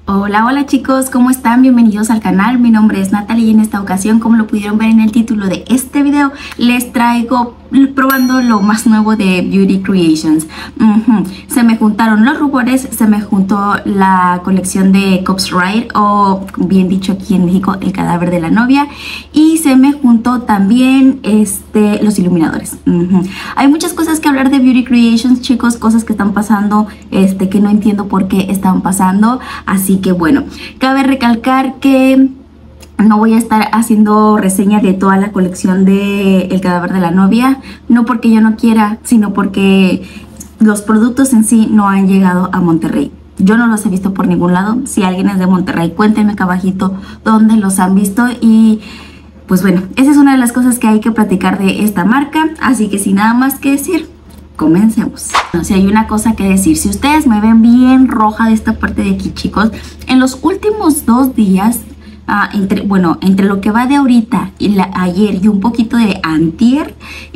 Hola, hola chicos, ¿cómo están? Bienvenidos al canal. Mi nombre es Natalie y en esta ocasión, como lo pudieron ver en el título de este video, les traigo probando lo más nuevo de Beauty Creations. Se me juntaron los rubores, se me juntó la colección de Corpse Bride, o bien dicho aquí en México, el cadáver de la novia, y se me juntó también los iluminadores. Hay muchas cosas que hablar de Beauty Creations, chicos, cosas que están pasando que no entiendo por qué están pasando, así que bueno, cabe recalcar que no voy a estar haciendo reseña de toda la colección de El cadáver de la novia, no porque yo no quiera, sino porque los productos en sí no han llegado a Monterrey. Yo no los he visto por ningún lado. Si alguien es de Monterrey, cuéntenme acá abajito dónde los han visto. Y pues bueno, esa es una de las cosas que hay que platicar de esta marca, así que sin nada más que decir, comencemos. Bueno, si hay una cosa que decir, si ustedes me ven bien roja de esta parte de aquí, chicos, en los últimos 2 días, entre lo que va de ahorita y ayer y un poquito de antier,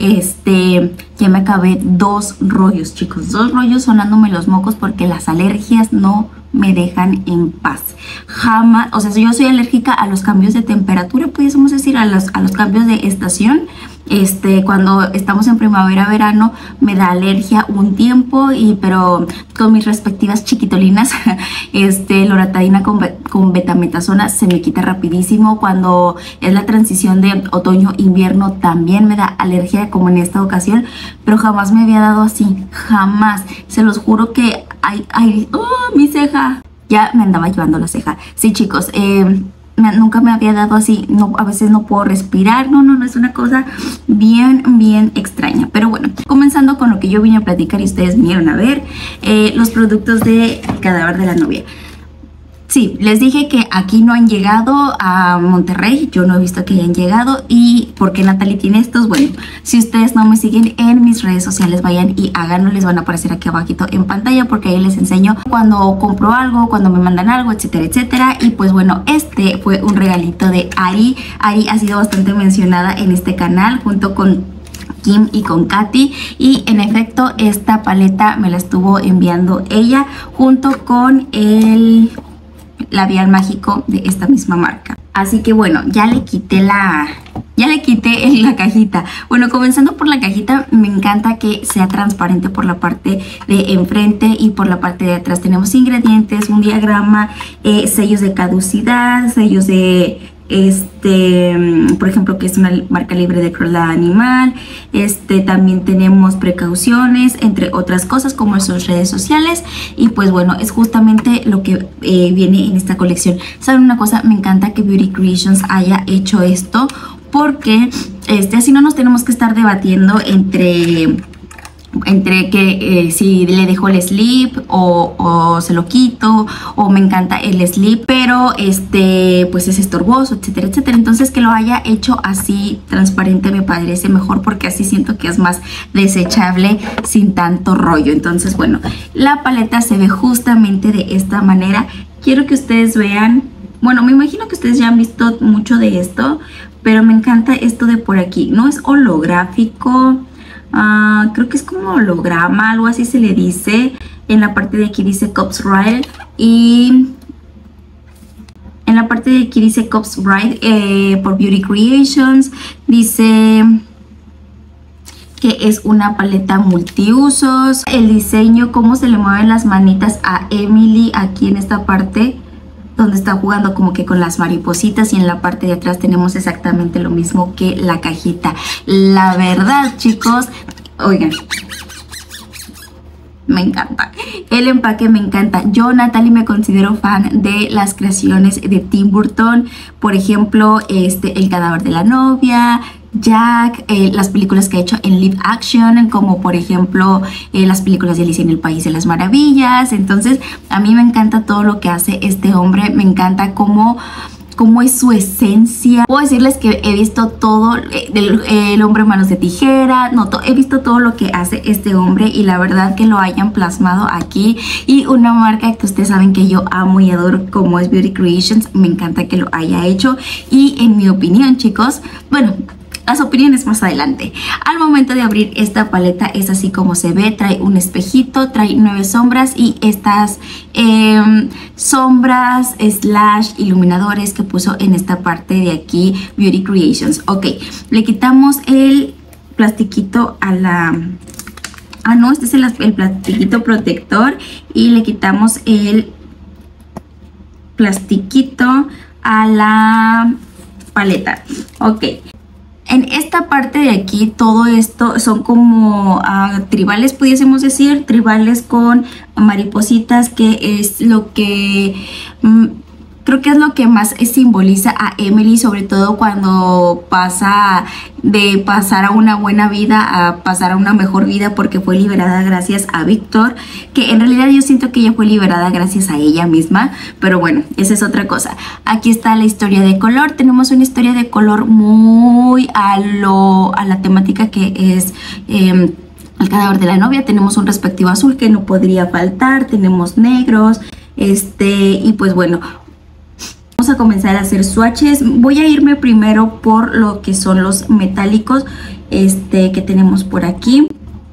ya me acabé 2 rollos, chicos, 2 rollos sonándome los mocos porque las alergias no me dejan en paz. Jamás, o sea, yo soy alérgica a los cambios de temperatura, pudiésemos decir, a los cambios de estación. Cuando estamos en primavera, verano, me da alergia un tiempo, pero con mis respectivas chiquitolinas, loratadina con betametasona se me quita rapidísimo. Cuando es la transición de otoño-invierno también me da alergia, como en esta ocasión, pero jamás me había dado así, jamás. Se los juro que mi ceja, ya me andaba llevando la ceja. Sí, chicos, nunca me había dado así. No, a veces no puedo respirar. No, es una cosa bien extraña. Pero bueno, comenzando con lo que yo vine a platicar y ustedes vinieron a ver, los productos de El cadáver de la novia. Sí, les dije que aquí no han llegado a Monterrey. Yo no he visto que hayan llegado. ¿Y por qué Natalie tiene estos? Bueno, si ustedes no me siguen en mis redes sociales, vayan y háganlo. Les van a aparecer aquí abajito en pantalla, porque ahí les enseño cuando compro algo, cuando me mandan algo, etcétera, etcétera. Y pues bueno, este fue un regalito de Ari. Ari ha sido bastante mencionada en este canal junto con Kim y con Katy, y en efecto esta paleta me la estuvo enviando ella junto con el labial mágico de esta misma marca. Así que bueno, ya le quité la cajita. Bueno, comenzando por la cajita, me encanta que sea transparente por la parte de enfrente y por la parte de atrás. Tenemos ingredientes, un diagrama, sellos de caducidad, sellos de por ejemplo, que es una marca libre de crueldad animal. También tenemos precauciones, entre otras cosas, como en sus redes sociales. Y pues bueno, es justamente lo que viene en esta colección. ¿Saben una cosa? Me encanta que Beauty Creations haya hecho esto, porque así no nos tenemos que estar debatiendo entre que si le dejo el slip o se lo quito, o me encanta el slip pero pues es estorboso, etcétera, etcétera. Entonces, que lo haya hecho así transparente me parece mejor, porque así siento que es más desechable sin tanto rollo. Entonces, bueno, la paleta se ve justamente de esta manera. Quiero que ustedes vean, bueno, me imagino que ustedes ya han visto mucho de esto, pero me encanta esto de por aquí. No es holográfico, creo que es como holograma, algo así se le dice. En la parte de aquí dice Corpse Bride, y en la parte de aquí dice Corpse Bride por Beauty Creations. Dice que es una paleta multiusos. El diseño, cómo se le mueven las manitas a Emily aquí en esta parte, donde está jugando como que con las maripositas, y en la parte de atrás tenemos exactamente lo mismo que la cajita. La verdad, chicos, oigan, me encanta el empaque, me encanta. Yo, Natalie, me considero fan de las creaciones de Tim Burton. Por ejemplo, El cadáver de la novia, Jack, las películas que ha hecho en live action, como por ejemplo las películas de Alicia en el País de las Maravillas. Entonces, a mí me encanta todo lo que hace este hombre. Me encanta cómo es su esencia. Puedo decirles que he visto todo, el hombre manos de tijera, he visto todo lo que hace este hombre, y la verdad que lo hayan plasmado aquí. Y una marca que ustedes saben que yo amo y adoro, como es Beauty Creations, me encanta que lo haya hecho. Y en mi opinión, chicos, bueno, las opiniones más adelante. Al momento de abrir esta paleta es así como se ve. Trae un espejito, trae 9 sombras y estas sombras slash iluminadores que puso en esta parte de aquí Beauty Creations. Ok, le quitamos el plastiquito a la... Ah, no, este es el plastiquito protector y le quitamos el plastiquito a la paleta. Ok, en esta parte de aquí todo esto son como tribales, pudiésemos decir, tribales con maripositas, que es lo que creo que es lo que más simboliza a Emily, sobre todo cuando pasa de pasar a una buena vida a pasar a una mejor vida, porque fue liberada gracias a Victor, que en realidad yo siento que ella fue liberada gracias a ella misma, pero bueno, esa es otra cosa. Aquí está la historia de color. Tenemos una historia de color muy a la temática que es el cadáver de la novia. Tenemos un respectivo azul que no podría faltar, tenemos negros, y pues bueno, vamos a comenzar a hacer swatches. Voy a irme primero por lo que son los metálicos que tenemos por aquí.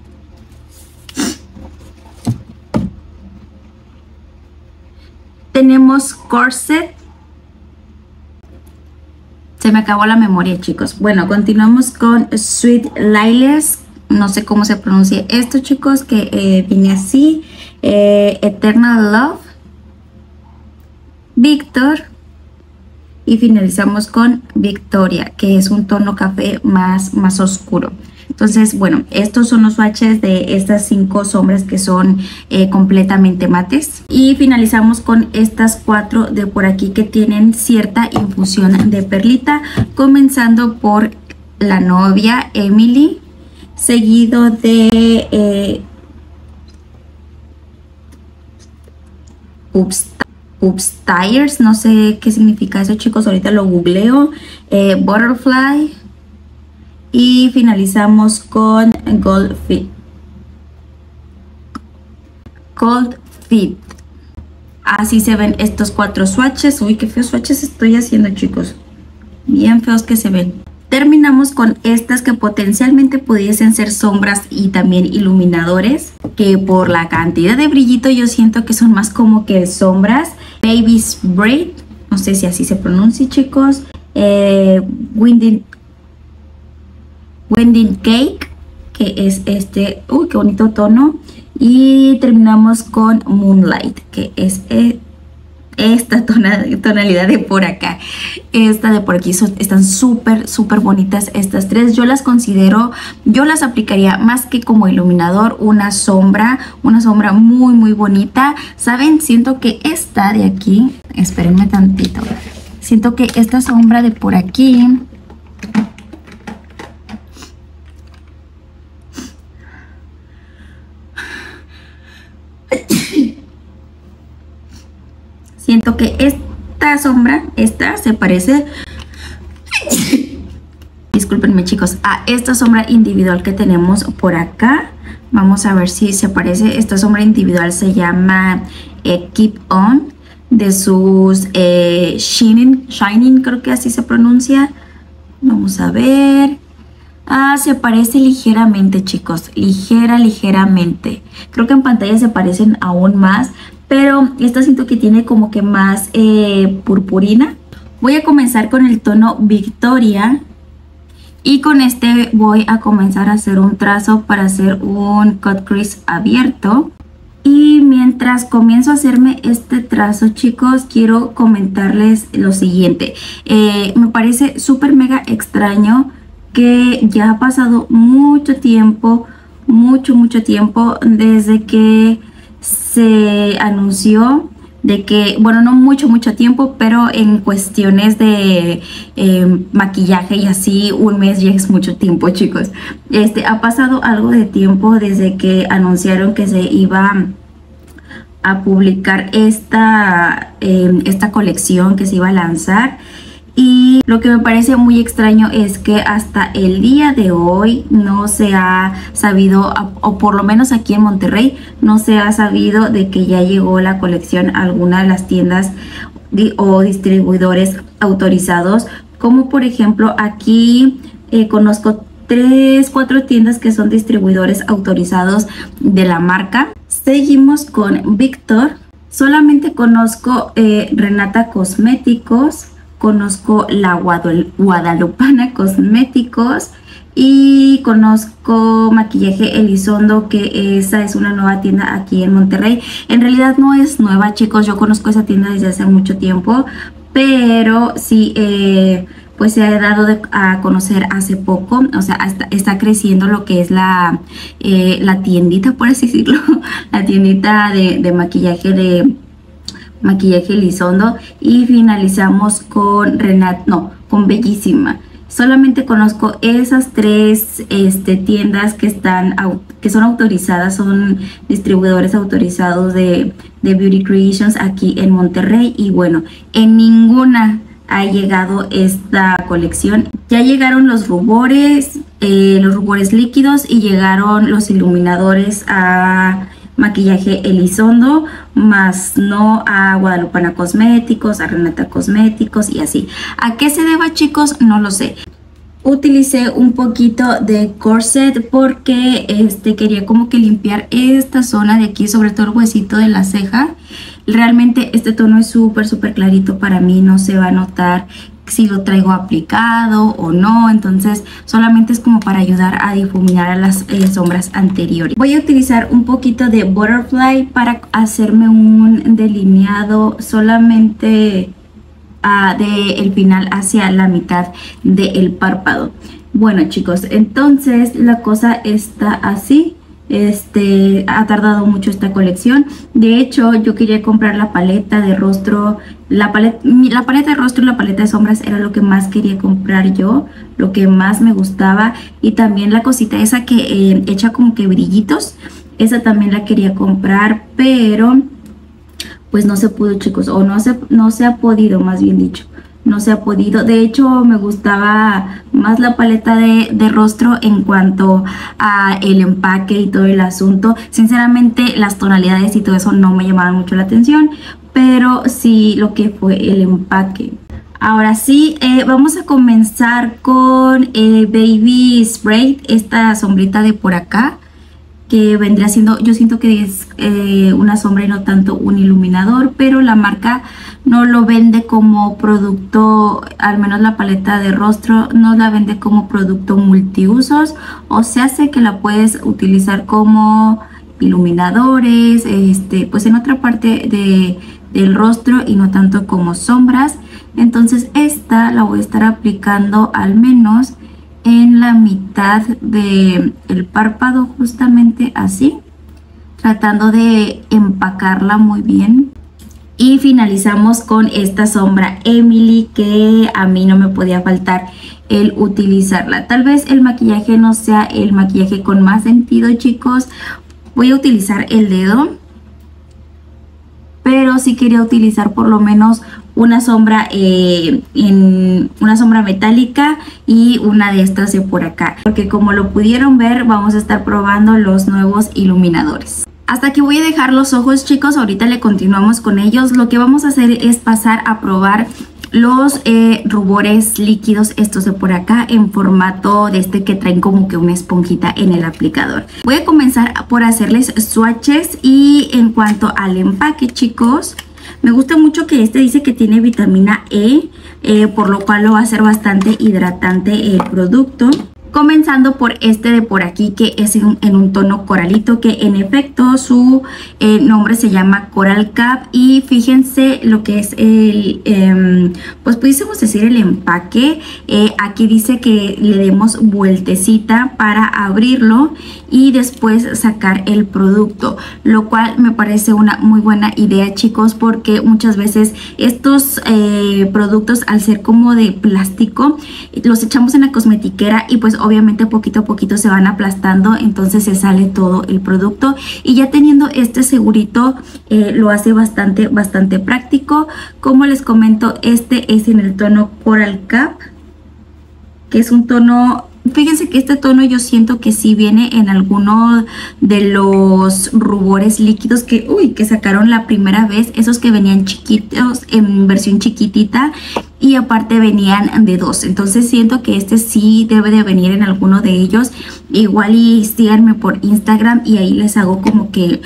Tenemos Corset. Se me acabó la memoria, chicos. Bueno, continuamos con Sweet Lilacs. No sé cómo se pronuncia esto, chicos, que viene así. Eternal Love. Victor. Y finalizamos con Victoria, que es un tono café más oscuro. Entonces, bueno, estos son los swatches de estas 5 sombras que son completamente mates. Y finalizamos con estas 4 de por aquí que tienen cierta infusión de perlita, comenzando por la novia Emily, seguido de Upstairs, no sé qué significa eso, chicos, ahorita lo googleo. Butterfly. Y finalizamos con Gold Fit. Así se ven estos 4 swatches. Uy, qué feos swatches estoy haciendo, chicos. Bien feos que se ven. Terminamos con estas que potencialmente pudiesen ser sombras y también iluminadores, que por la cantidad de brillito yo siento que son más como que sombras. Baby's Braid, no sé si así se pronuncia, chicos. Winding Cake, que es uy, qué bonito tono. Y terminamos con Moonlight, que es esta tonalidad de por acá. Esta de por aquí están súper bonitas estas 3. Yo las considero, yo las aplicaría más que como iluminador, una sombra muy bonita. ¿Saben? Siento que esta de aquí, espérenme tantito, siento que esta sombra de por aquí siento que esta sombra, se parece, discúlpenme, chicos, a esta sombra individual que tenemos por acá. Vamos a ver si se parece. Esta sombra individual se llama Keep On, de sus Shining, creo que así se pronuncia. Vamos a ver. Se parece ligeramente, chicos, ligeramente. Creo que en pantalla se parecen aún más, pero esta siento que tiene como que más purpurina. Voy a comenzar con el tono Victoria y con este voy a comenzar a hacer un trazo para hacer un cut crease abierto. Y mientras comienzo a hacerme este trazo, chicos, quiero comentarles lo siguiente. Me parece súper mega extraño que ya ha pasado mucho tiempo desde que se anunció de que, bueno, no mucho tiempo, pero en cuestiones de maquillaje y así, un mes ya es mucho tiempo, chicos. Ha pasado algo de tiempo desde que anunciaron que se iba a publicar esta colección que se iba a lanzar. Y lo que me parece muy extraño es que hasta el día de hoy no se ha sabido, o por lo menos aquí en Monterrey, no se ha sabido de que ya llegó la colección a alguna de las tiendas o distribuidores autorizados, como por ejemplo aquí Conozco 3-4 tiendas que son distribuidores autorizados de la marca. Seguimos con Victor. Solamente conozco Renata Cosméticos, conozco la Guadalupana Cosméticos y conozco Maquillaje Elizondo, que esa es una nueva tienda aquí en Monterrey. En realidad no es nueva, chicos, yo conozco esa tienda desde hace mucho tiempo, pero sí, pues se ha dado a conocer hace poco. O sea, está creciendo lo que es la tiendita, por así decirlo, la tiendita de Maquillaje Elizondo. Y finalizamos con con Bellísima. Solamente conozco esas 3 tiendas que son autorizadas, son distribuidores autorizados de Beauty Creations aquí en Monterrey. Y bueno, en ninguna ha llegado esta colección. Ya llegaron los rubores líquidos y llegaron los iluminadores a Maquillaje Elizondo, más no a Guadalupana Cosméticos, a Renata Cosméticos y así. ¿A qué se deba, chicos? No lo sé. Utilicé un poquito de corset porque quería como que limpiar esta zona de aquí, sobre todo el huesito de la ceja. Realmente este tono es súper clarito para mí, no se va a notar si lo traigo aplicado o no, entonces solamente es como para ayudar a difuminar a las sombras anteriores. Voy a utilizar un poquito de Butterfly para hacerme un delineado solamente del final hacia la mitad del párpado. Bueno, chicos, entonces la cosa está así. Ha tardado mucho esta colección. De hecho, yo quería comprar la paleta de rostro. La paleta de rostro y la paleta de sombras era lo que más quería comprar yo, lo que más me gustaba. Y también la cosita esa que echa como que brillitos, esa también la quería comprar, pero pues no se pudo, chicos, o no se ha podido, más bien dicho. No se ha podido. De hecho, me gustaba más la paleta de rostro en cuanto a el empaque y todo el asunto. Sinceramente, las tonalidades y todo eso no me llamaban mucho la atención, pero sí lo que fue el empaque. Ahora sí, vamos a comenzar con Baby Spray, esta sombrita de por acá, que vendría siendo, yo siento que es una sombra y no tanto un iluminador, pero la marca no lo vende como producto, al menos la paleta de rostro no la vende como producto multiusos, o sea, sé que la puedes utilizar como iluminadores, pues en otra parte del rostro y no tanto como sombras. Entonces esta la voy a estar aplicando al menos en la mitad del párpado, justamente así, tratando de empacarla muy bien. Y finalizamos con esta sombra Emily, que a mí no me podía faltar el utilizarla. Tal vez el maquillaje no sea el maquillaje con más sentido, chicos. Voy a utilizar el dedo, pero sí quería utilizar por lo menos una sombra una sombra metálica y una de estas de por acá, porque como lo pudieron ver, vamos a estar probando los nuevos iluminadores. Hasta aquí voy a dejar los ojos, chicos. Ahorita le continuamos con ellos. Lo que vamos a hacer es pasar a probar los rubores líquidos, estos de por acá, en formato de que traen como que una esponjita en el aplicador. Voy a comenzar por hacerles swatches. Y en cuanto al empaque, chicos, me gusta mucho que dice que tiene vitamina E, por lo cual lo va a hacer bastante hidratante el producto. Comenzando por este de por aquí, que es en un tono coralito, que en efecto su nombre se llama Coral Cap. Y fíjense lo que es pues pudiésemos decir el empaque. Aquí dice que le demos vueltecita para abrirlo y después sacar el producto, lo cual me parece una muy buena idea, chicos, porque muchas veces estos productos, al ser como de plástico, los echamos en la cosmetiquera y pues obviamente poquito a poquito se van aplastando, entonces se sale todo el producto. Y ya teniendo este segurito, lo hace bastante práctico. Como les comento, este es en el tono Coral Cap, que es un tono, fíjense que este tono yo siento que sí viene en alguno de los rubores líquidos que sacaron la primera vez, esos que venían chiquitos en versión chiquitita. y aparte venían de 2, entonces siento que este sí debe de venir en alguno de ellos. Igual y síganme por Instagram y ahí les hago como que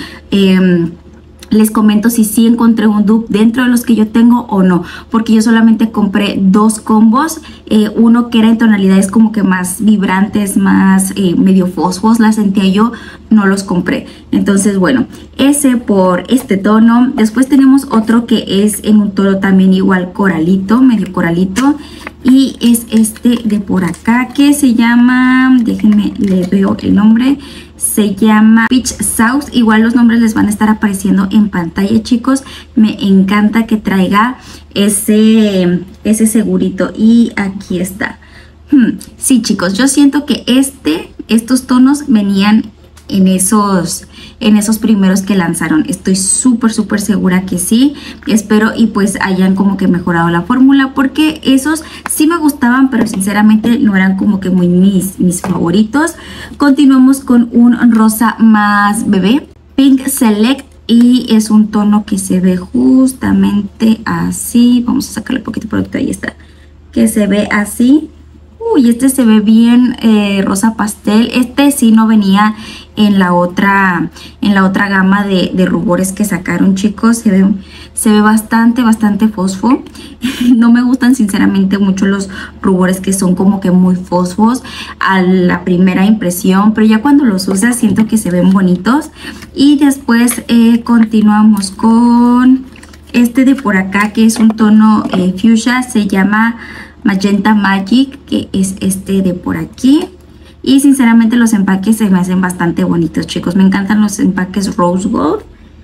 les comento si sí encontré un dupe dentro de los que yo tengo o no, porque yo solamente compré 2 combos, uno que era en tonalidades como que más vibrantes, más medio fosfos, la sentía yo, no los compré. Entonces bueno, ese por este tono. Después tenemos otro que es en un tono también igual coralito, medio coralito, y es este de por acá que se llama, déjenme le veo el nombre, se llama Peach Sauce. Igual los nombres les van a estar apareciendo en pantalla, chicos. Me encanta que traiga ese segurito, y aquí está. Sí, chicos, yo siento que estos tonos venían en esos primeros que lanzaron. Estoy súper segura que sí. Espero y pues hayan como que mejorado la fórmula, porque esos sí me gustaban, pero sinceramente no eran como que muy mis favoritos. Continuamos con un rosa más bebé, Pink Select, y es un tono que se ve justamente así. Vamos a sacarle un poquito de producto, ahí está, que se ve así. Uy, este se ve bien rosa pastel. Este sí no venía en la otra gama de rubores que sacaron, chicos. Se ve bastante fosfo. No me gustan sinceramente mucho los rubores que son como que muy fosfos a la primera impresión, pero ya cuando los usas siento que se ven bonitos. Y después continuamos con este de por acá, que es un tono fuchsia, se llama Magenta Magic, que es este de por aquí. Y sinceramente los empaques se me hacen bastante bonitos, chicos. Me encantan los empaques Rose Gold.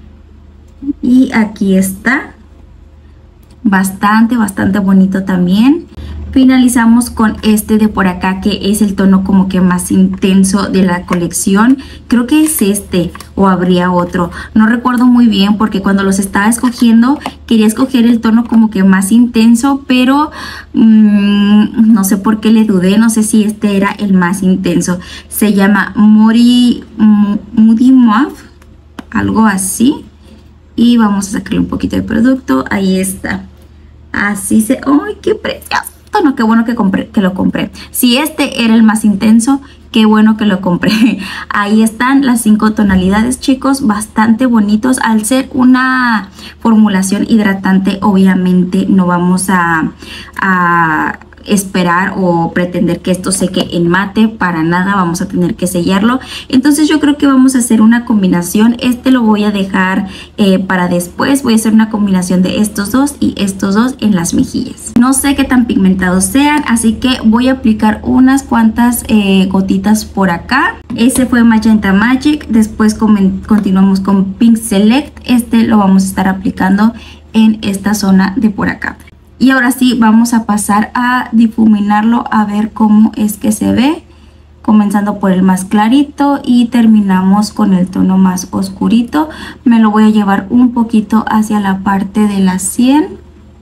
Y aquí está, bastante bonito también. Finalizamos con este de por acá, que es el tono como que más intenso de la colección. Creo que es este, o habría otro, no recuerdo muy bien, porque cuando los estaba escogiendo quería escoger el tono como que más intenso, pero no sé por qué le dudé. No sé si este era el más intenso. Se llama Moody Mauve, algo así. Y vamos a sacarle un poquito de producto. Ahí está, así se... ¡Ay, qué precioso! No, qué bueno que lo compré. Si este era el más intenso, qué bueno que lo compré. Ahí están las 5 tonalidades, chicos, bastante bonitos. Al ser una formulación hidratante, obviamente no vamos a esperar o pretender que esto seque en mate, para nada. Vamos a tener que sellarlo. Entonces yo creo que vamos a hacer una combinación. Este lo voy a dejar para después. Voy a hacer una combinación de estos dos y estos dos en las mejillas. No sé qué tan pigmentados sean, así que voy a aplicar unas cuantas gotitas por acá. Ese fue Magenta Magic. Después continuamos con Pink Select. Este lo vamos a estar aplicando en esta zona de por acá. Y ahora sí, vamos a pasar a difuminarlo, a ver cómo es que se ve. Comenzando por el más clarito y terminamos con el tono más oscurito. Me lo voy a llevar un poquito hacia la parte de la sien.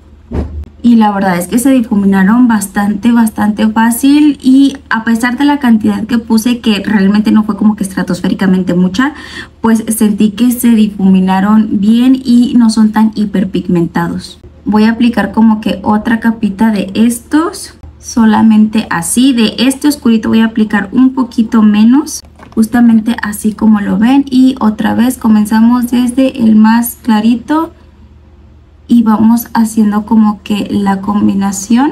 Y la verdad es que se difuminaron bastante fácil. Y a pesar de la cantidad que puse, que realmente no fue como que estratosféricamente mucha, pues sentí que se difuminaron bien y no son tan hiperpigmentados. Voy a aplicar como que otra capita de estos, solamente así. De este oscurito voy a aplicar un poquito menos, justamente así como lo ven. Y otra vez comenzamos desde el más clarito y vamos haciendo como que la combinación.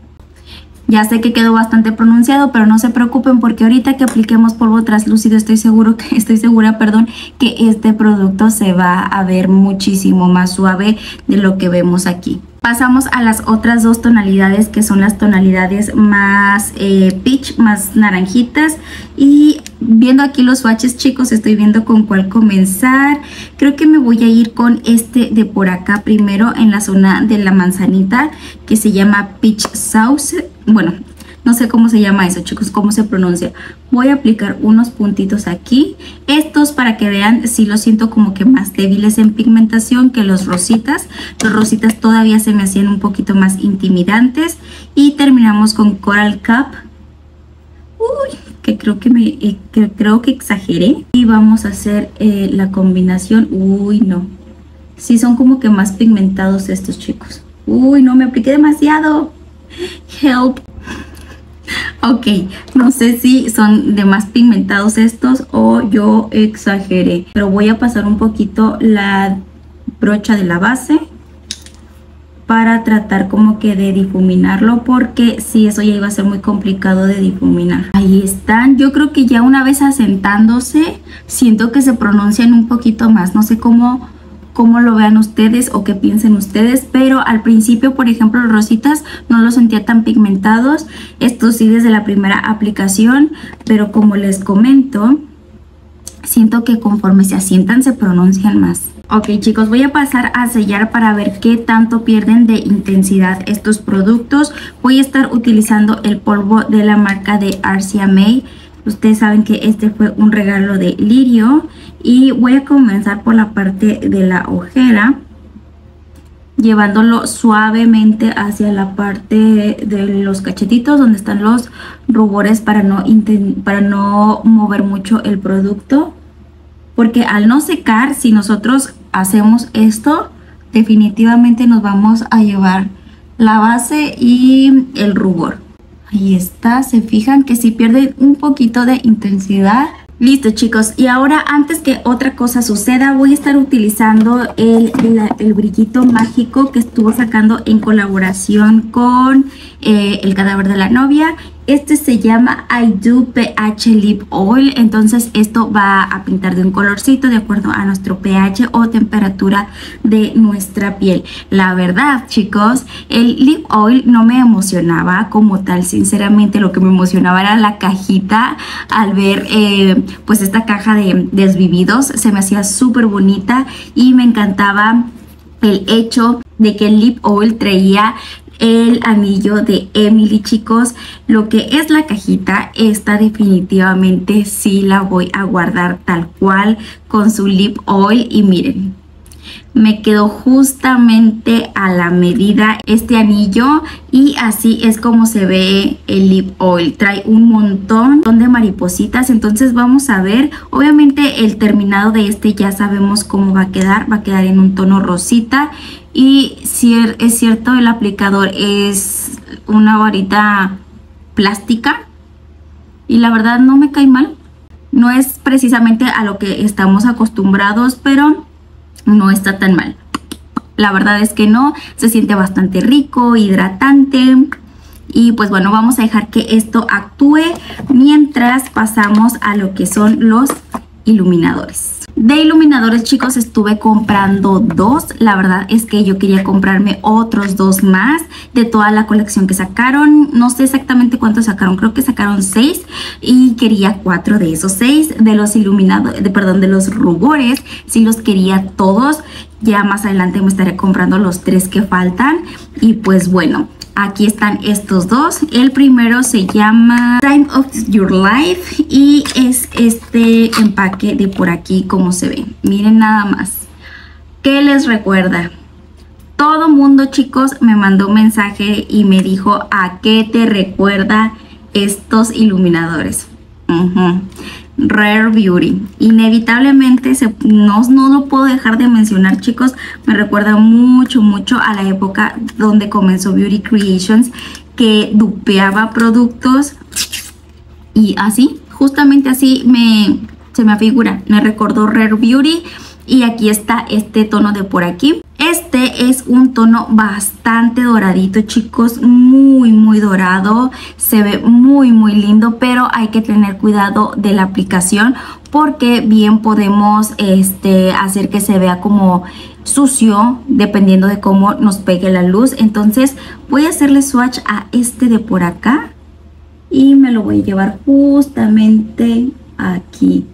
Ya sé que quedó bastante pronunciado, pero no se preocupen, porque ahorita que apliquemos polvo translúcido estoy segura, que este producto se va a ver muchísimo más suave de lo que vemos aquí. Pasamos a las otras 2 tonalidades, que son las tonalidades más peach, más naranjitas. Y viendo aquí los swatches, chicos, estoy viendo con cuál comenzar. Creo que me voy a ir con este de por acá primero, en la zona de la manzanita, que se llama Peach Sauce. Bueno, no sé cómo se llama eso, chicos, cómo se pronuncia. Voy a aplicar unos puntitos aquí. Estos, para que vean, sí los siento como que más débiles en pigmentación que los rositas. Los rositas todavía se me hacían un poquito más intimidantes. Y terminamos con Coral Cup. Uy, que creo que exageré. Y vamos a hacer la combinación. Uy, no. Sí son como que más pigmentados estos, chicos. Uy, no, me apliqué demasiado. Help. Ok, no sé si son de más pigmentados estos o yo exageré, pero voy a pasar un poquito la brocha de la base para tratar como que de difuminarlo, porque si eso ya iba a ser muy complicado de difuminar. Ahí están. Yo creo que ya una vez asentándose siento que se pronuncian un poquito más. No sé cómo lo vean ustedes o qué piensen ustedes, pero al principio, por ejemplo, los rositas no los sentía tan pigmentados. Estos sí desde la primera aplicación, pero como les comento, siento que conforme se asientan se pronuncian más. Ok, chicos, voy a pasar a sellar para ver qué tanto pierden de intensidad estos productos. Voy a estar utilizando el polvo de la marca de RCMA. Ustedes saben que este fue un regalo de Lirio. Y voy a comenzar por la parte de la ojera, llevándolo suavemente hacia la parte de los cachetitos donde están los rubores, para no mover mucho el producto. Porque al no secar, si nosotros hacemos esto, definitivamente nos vamos a llevar la base y el rubor. Ahí está, se fijan que si pierden un poquito de intensidad. Listo, chicos, y ahora antes que otra cosa suceda, voy a estar utilizando el brillito mágico que estuvo sacando en colaboración con El Cadáver de la Novia. Este se llama I Do pH Lip Oil. Entonces esto va a pintar de un colorcito de acuerdo a nuestro pH o temperatura de nuestra piel. La verdad, chicos, el Lip Oil no me emocionaba como tal. Sinceramente, lo que me emocionaba era la cajita. Al ver pues esta caja de desvividos, se me hacía súper bonita y me encantaba el hecho de que el Lip Oil traía el anillo de Emily, chicos. Lo que es la cajita, esta definitivamente sí la voy a guardar tal cual con su Lip Oil. Y miren, me quedó justamente a la medida este anillo y así es como se ve el Lip Oil. Trae un montón de maripositas, entonces vamos a ver. Obviamente el terminado de este ya sabemos cómo va a quedar en un tono rosita. Y si es cierto, el aplicador es una varita plástica y la verdad no me cae mal. No es precisamente a lo que estamos acostumbrados, pero no está tan mal. La verdad es que no, se siente bastante rico, hidratante. Y pues bueno, vamos a dejar que esto actúe mientras pasamos a lo que son los iluminadores. De iluminadores, chicos, estuve comprando dos. La verdad es que yo quería comprarme otros dos más de toda la colección que sacaron. No sé exactamente cuántos sacaron, creo que sacaron 6 y quería 4 de esos 6. De los iluminadores, de los rubores, sí los quería todos. Ya más adelante me estaré comprando los 3 que faltan. Y pues bueno, aquí están estos dos. El primero se llama Time of Your Life y es este empaque de por aquí como se ve. Miren nada más. ¿Qué les recuerda? Todo mundo, chicos, me mandó un mensaje y me dijo ¿a qué te recuerda estos iluminadores? Rare Beauty. Inevitablemente no lo puedo dejar de mencionar, chicos. Me recuerda mucho a la época donde comenzó Beauty Creations, que dupeaba productos y así, justamente así se me afigura. Me recordó Rare Beauty. Y aquí está este tono de por aquí. Este es un tono bastante doradito, chicos, muy dorado. Se ve muy lindo, pero hay que tener cuidado de la aplicación porque bien podemos hacer que se vea como sucio dependiendo de cómo nos pegue la luz. Entonces voy a hacerle swatch a este de por acá y me lo voy a llevar justamente aquí.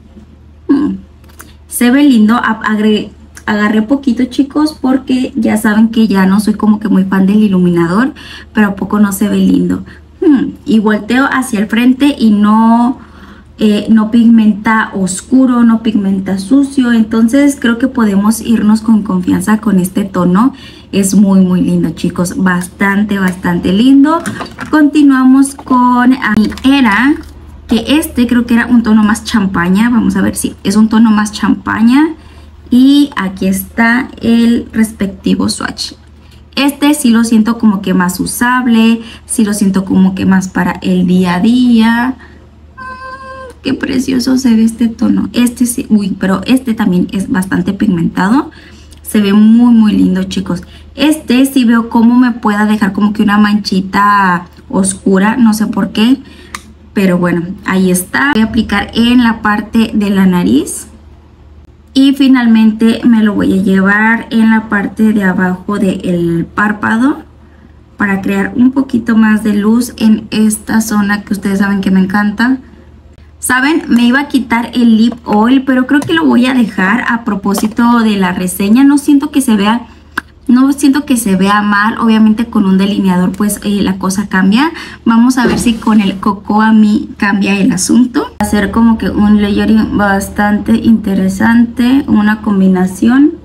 Se ve lindo. Agarré poquito, chicos, porque ya saben que ya no soy como que muy fan del iluminador, pero a poco no se ve lindo. Y volteo hacia el frente y no pigmenta oscuro, no pigmenta sucio. Entonces creo que podemos irnos con confianza con este tono. Es muy lindo, chicos, bastante lindo. Continuamos con mi Era, que creo que era un tono más champaña. Vamos a ver si es un tono más champaña. Y aquí está el respectivo swatch. Este sí lo siento como que más usable, sí lo siento como que más para el día a día. Qué precioso se ve este tono. Este sí, uy, pero este también es bastante pigmentado. Se ve muy lindo, chicos. Este sí veo cómo me pueda dejar como que una manchita oscura, no sé por qué. Pero bueno, ahí está. Voy a aplicar en la parte de la nariz. Y finalmente me lo voy a llevar en la parte de abajo del párpado para crear un poquito más de luz en esta zona que ustedes saben que me encanta. Saben, me iba a quitar el lip oil, pero creo que lo voy a dejar a propósito de la reseña. No siento que se vea mal. Obviamente con un delineador pues la cosa cambia. Vamos a ver si con el Cocoa Me cambia el asunto. Hacer como que un layering bastante interesante, una combinación.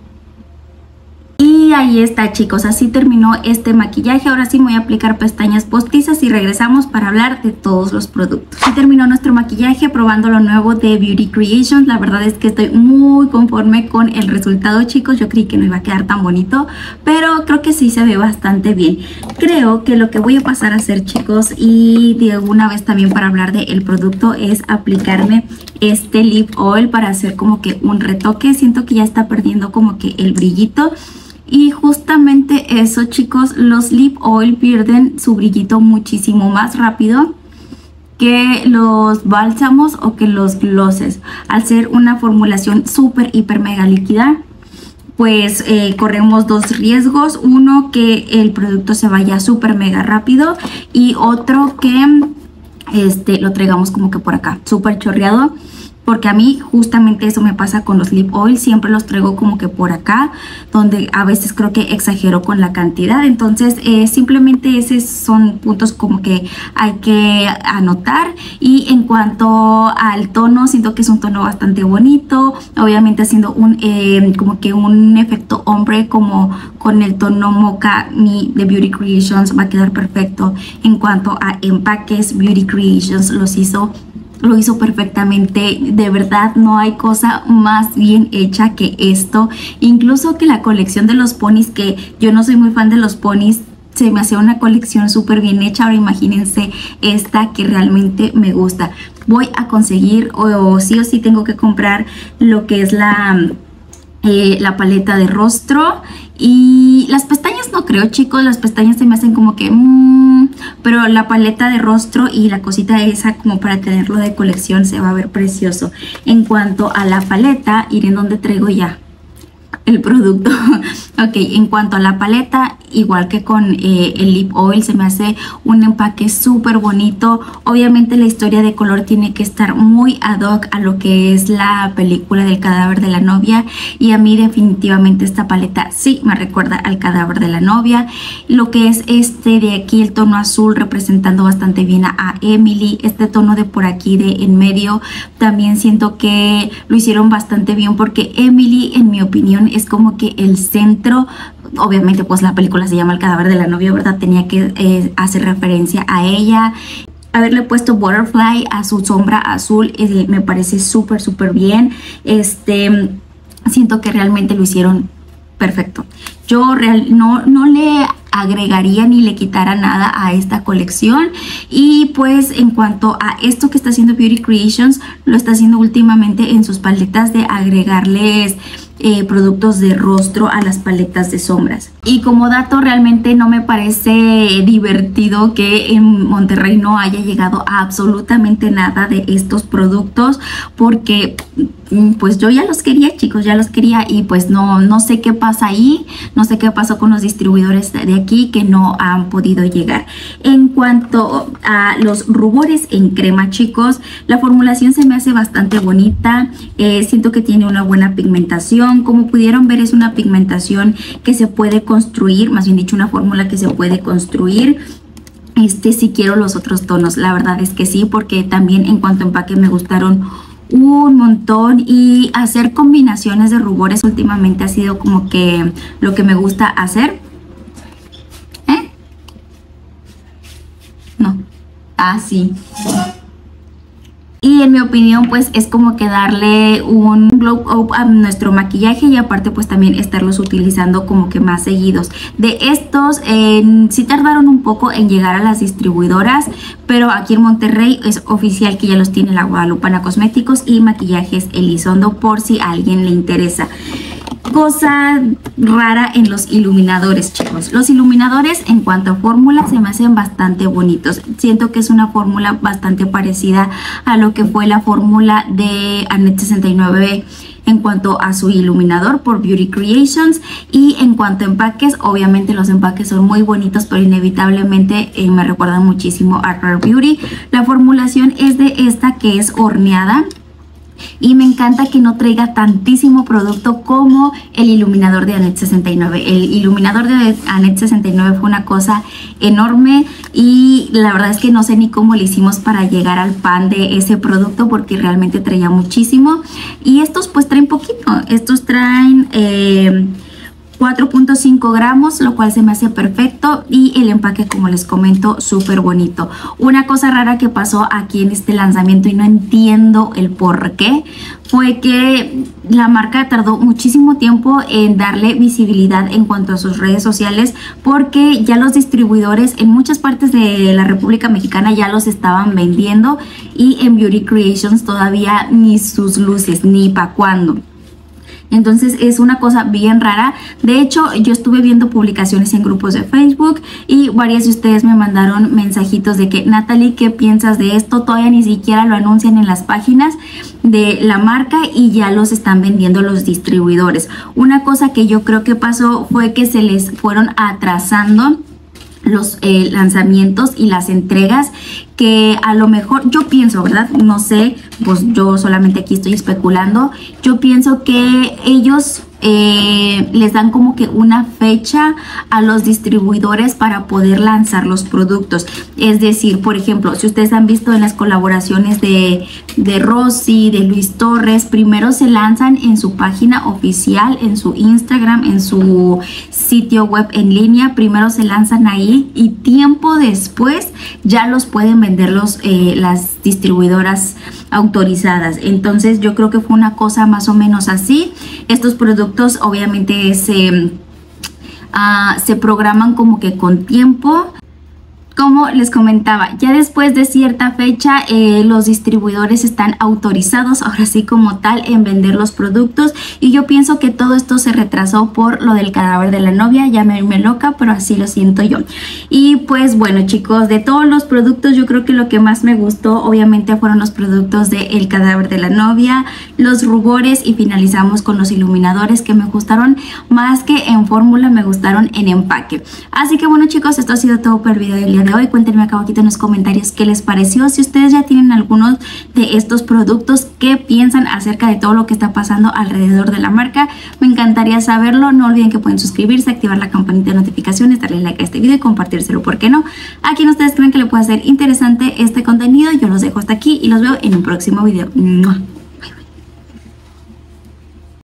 Y ahí está, chicos, así terminó este maquillaje. Ahora sí me voy a aplicar pestañas postizas y regresamos para hablar de todos los productos. Así terminó nuestro maquillaje probando lo nuevo de Beauty Creations. La verdad es que estoy muy conforme con el resultado, chicos. Yo creí que no iba a quedar tan bonito, pero creo que sí se ve bastante bien. Creo que lo que voy a pasar a hacer, chicos, y de una vez también para hablar del producto, es aplicarme este lip oil para hacer como que un retoque. Siento que ya está perdiendo como que el brillito. Y justamente eso, chicos, los lip oil pierden su brillito muchísimo más rápido que los bálsamos o que los glosses. Al ser una formulación súper, hiper, mega líquida, pues corremos dos riesgos. Uno, que el producto se vaya súper, mega rápido. Y otro, que lo traigamos como que por acá, súper chorreado. Porque a mí justamente eso me pasa con los lip oil, siempre los traigo como que por acá, donde a veces creo que exagero con la cantidad. Entonces simplemente esos son puntos como que hay que anotar. Y en cuanto al tono, siento que es un tono bastante bonito, obviamente haciendo un como que un efecto ombre como con el tono Mocha Me de Beauty Creations va a quedar perfecto. En cuanto a empaques, Beauty Creations lo hizo perfectamente. De verdad, no hay cosa más bien hecha que esto. Incluso que la colección de los ponis, que yo no soy muy fan de los ponis, se me hacía una colección súper bien hecha. Ahora imagínense esta que realmente me gusta. Voy a conseguir o sí tengo que comprar lo que es la paleta de rostro. Y las pestañas no creo, chicos, las pestañas se me hacen como que pero la paleta de rostro y la cosita esa como para tenerlo de colección se va a ver precioso. En cuanto a la paleta, iré en donde traigo ya el producto. Ok, en cuanto a la paleta, igual que con el lip oil, se me hace un empaque súper bonito. Obviamente la historia de color tiene que estar muy ad hoc a lo que es la película del cadáver de la novia, y a mí definitivamente esta paleta sí me recuerda al cadáver de la novia. Lo que es este de aquí, el tono azul, representando bastante bien a Emily. Este tono de por aquí de en medio también siento que lo hicieron bastante bien, porque Emily, en mi opinión, es como que el centro. Obviamente pues la película se llama El cadáver de la novia, ¿verdad? Tenía que hacer referencia a ella. Haberle puesto Butterfly a su sombra azul me parece súper bien. Siento que realmente lo hicieron perfecto. Yo no le agregaría ni le quitara nada a esta colección. Y pues en cuanto a esto que está haciendo Beauty Creations, lo está haciendo últimamente en sus paletas de agregarles productos de rostro a las paletas de sombras. Y como dato, realmente no me parece divertido que en Monterrey no haya llegado a absolutamente nada de estos productos, porque pues yo ya los quería, chicos, ya los quería, y pues no sé qué pasa ahí, no sé qué pasó con los distribuidores de aquí que no han podido llegar. En cuanto a los rubores en crema, chicos, la formulación se me hace bastante bonita. Siento que tiene una buena pigmentación. Como pudieron ver, es una pigmentación que se puede construir, más bien dicho, una fórmula que se puede construir. Si quiero los otros tonos, la verdad es que sí, porque también en cuanto a empaque me gustaron un montón. Y hacer combinaciones de rubores últimamente ha sido como que lo que me gusta hacer. Sí. Y en mi opinión pues es como que darle un glow up a nuestro maquillaje y aparte pues también estarlos utilizando como que más seguidos. De estos sí tardaron un poco en llegar a las distribuidoras, pero aquí en Monterrey es oficial que ya los tiene la Guadalupana Cosméticos y Maquillajes Elizondo, por si a alguien le interesa. Cosa rara en los iluminadores, chicos. Los iluminadores en cuanto a fórmula se me hacen bastante bonitos. Siento que es una fórmula bastante parecida a lo que fue la fórmula de Annette 69 en cuanto a su iluminador por Beauty Creations. Y en cuanto a empaques, obviamente los empaques son muy bonitos, pero inevitablemente me recuerdan muchísimo a Rare Beauty. La formulación es de esta que es horneada. Y me encanta que no traiga tantísimo producto como el iluminador de Annette 69. El iluminador de Annette 69 fue una cosa enorme y la verdad es que no sé ni cómo le hicimos para llegar al pan de ese producto porque realmente traía muchísimo. Y estos pues traen poquito. Estos traen 4.5 gramos, lo cual se me hace perfecto, y el empaque, como les comento, súper bonito. Una cosa rara que pasó aquí en este lanzamiento y no entiendo el por qué, fue que la marca tardó muchísimo tiempo en darle visibilidad en cuanto a sus redes sociales, porque ya los distribuidores en muchas partes de la República Mexicana ya los estaban vendiendo y en Beauty Creations todavía ni sus luces, ni pa' cuándo. Entonces es una cosa bien rara. De hecho, yo estuve viendo publicaciones en grupos de Facebook y varias de ustedes me mandaron mensajitos de que, Natalie, ¿qué piensas de esto? Todavía ni siquiera lo anuncian en las páginas de la marca y ya los están vendiendo los distribuidores. Una cosa que yo creo que pasó fue que se les fueron atrasando los lanzamientos y las entregas, que a lo mejor, yo pienso, ¿verdad? No sé, pues yo solamente aquí estoy especulando. Yo pienso que ellos les dan como que una fecha a los distribuidores para poder lanzar los productos. Es decir, por ejemplo, si ustedes han visto en las colaboraciones de Rosy, de Luis Torres, primero se lanzan en su página oficial, en su Instagram, en su sitio web en línea, primero se lanzan ahí y tiempo después ya los pueden vender las distribuidoras autorizadas. Entonces yo creo que fue una cosa más o menos así. Estos productos obviamente se programan como que con tiempo. Como les comentaba, ya después de cierta fecha los distribuidores están autorizados ahora sí como tal en vender los productos, y yo pienso que todo esto se retrasó por lo del cadáver de la novia. Ya me loca, pero así lo siento yo. Y pues bueno, chicos, de todos los productos yo creo que lo que más me gustó obviamente fueron los productos de El cadáver de la novia, los rubores, y finalizamos con los iluminadores, que me gustaron más que en fórmula, me gustaron en empaque. Así que bueno, chicos, esto ha sido todo por el video del día de hoy. Cuéntenme acá abajito en los comentarios qué les pareció, si ustedes ya tienen algunos de estos productos, qué piensan acerca de todo lo que está pasando alrededor de la marca. Me encantaría saberlo. No olviden que pueden suscribirse, activar la campanita de notificaciones, darle like a este video y compartírselo, ¿por qué no? A quien ustedes creen que le pueda ser interesante este contenido. Yo los dejo hasta aquí y los veo en un próximo video. ¡Mua!